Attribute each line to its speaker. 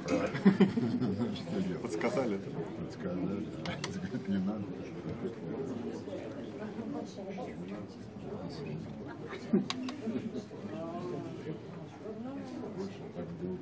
Speaker 1: Что делать?
Speaker 2: Подсказали.
Speaker 1: Подсказали. Говорит, не надо. Больше так было.